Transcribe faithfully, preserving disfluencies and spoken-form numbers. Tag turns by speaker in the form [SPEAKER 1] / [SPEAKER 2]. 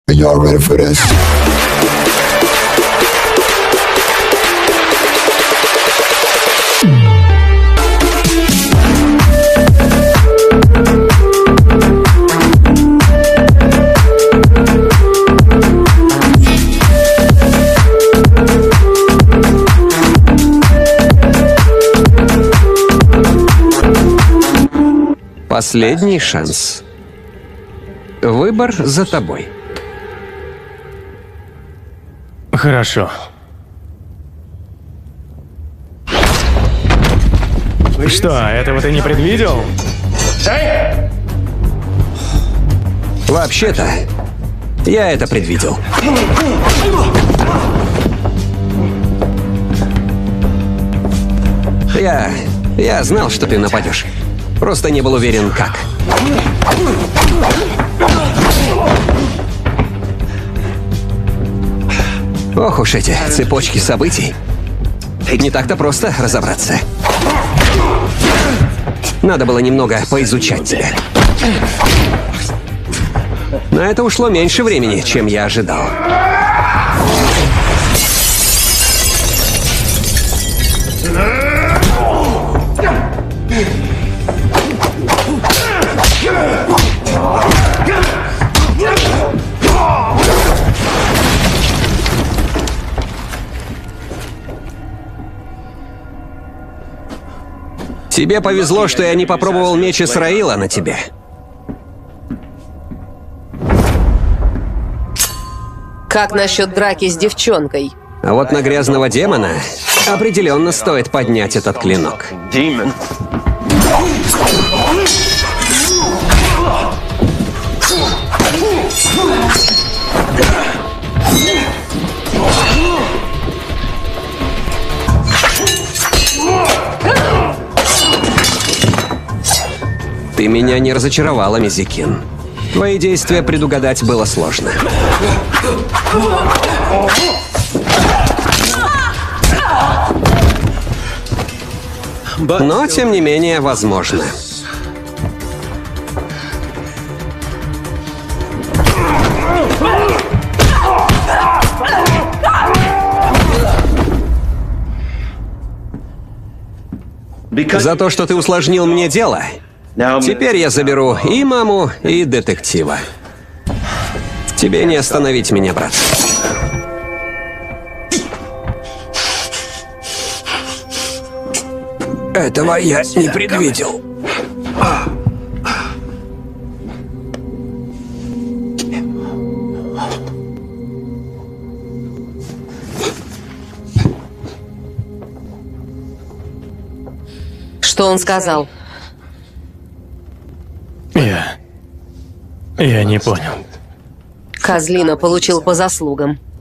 [SPEAKER 1] Y'all ready for this?
[SPEAKER 2] Последний шанс. Выбор за тобой.
[SPEAKER 3] Хорошо. Что, этого ты не предвидел?
[SPEAKER 2] Вообще-то, я это предвидел. Я... я знал, что ты нападешь. Просто не был уверен, как. Ох уж эти цепочки событий. Не так-то просто разобраться. Надо было немного поизучать тебя. На это ушло меньше времени, чем я ожидал. Тебе повезло, что я не попробовал меч Исраила на тебе.
[SPEAKER 4] Как насчет драки с девчонкой?
[SPEAKER 2] А вот на грязного демона определенно стоит поднять этот клинок. Ты меня не разочаровала, Мизикин. Твои действия предугадать было сложно. Но, тем не менее, возможно. За то, что ты усложнил мне дело, теперь я заберу и маму, и детектива. Тебе не остановить меня, брат. Этого я не предвидел.
[SPEAKER 4] Что он сказал?
[SPEAKER 3] Я... Я не понял.
[SPEAKER 4] Козлина получил по заслугам.